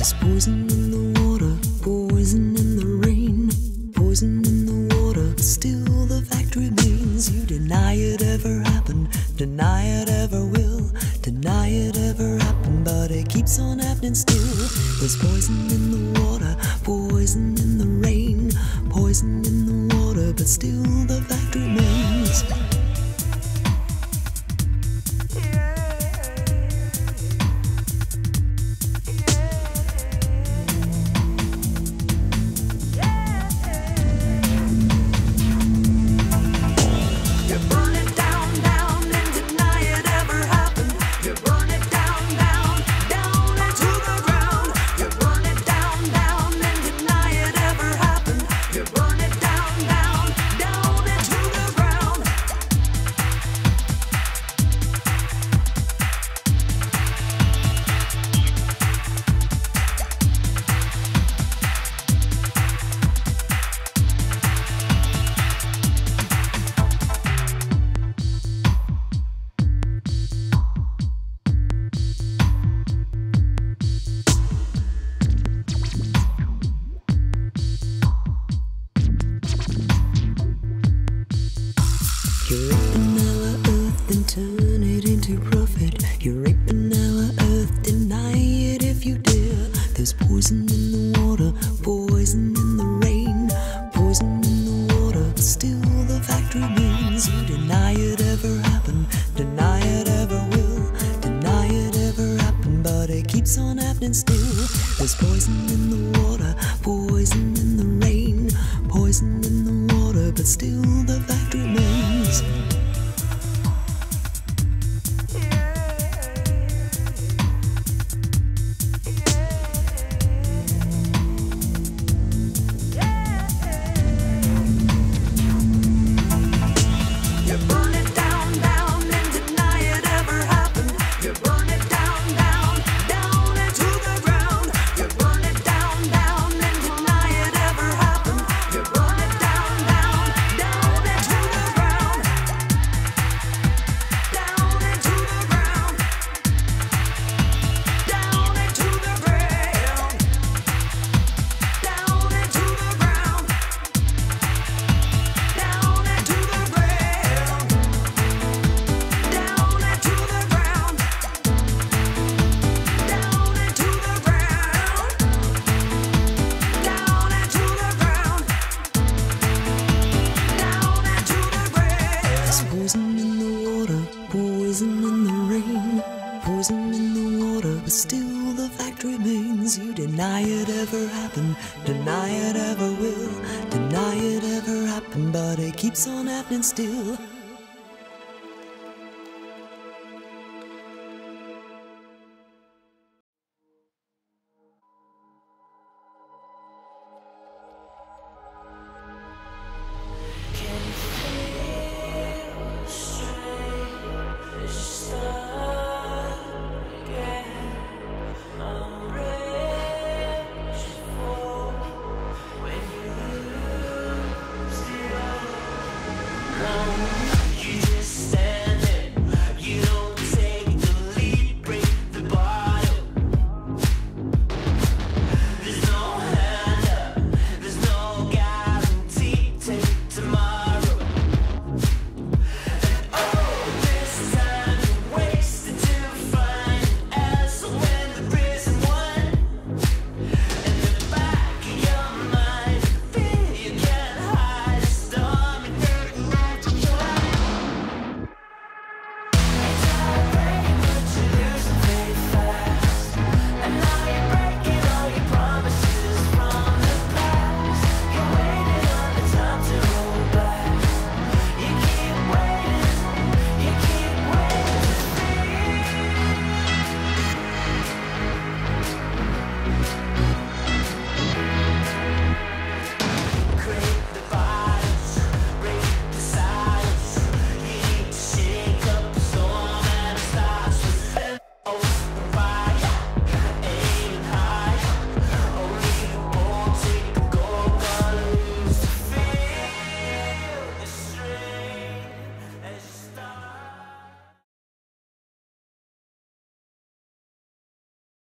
There's poison in the water, poison in the rain, poison in the water, but still the fact remains. You deny it ever happened, deny it ever will, deny it ever happened, but it keeps on happening still. There's poison in the water, poison in the rain, poison in the water, but still the fact remains. You're raping our earth and turn it into profit. You're raping our earth, deny it if you dare. There's poison in the water, poison in the rain, poison in the water, but still the fact remains. You deny it ever happened, deny it ever will, deny it ever happened, but it keeps on happening still. There's poison in the water, poison in the rain, poison in the water, but still the fact remains. Poison in the water, poison in the rain, poison in the water, but still the fact remains. You deny it ever happened, deny it ever will, deny it ever happened, but it keeps on happening still.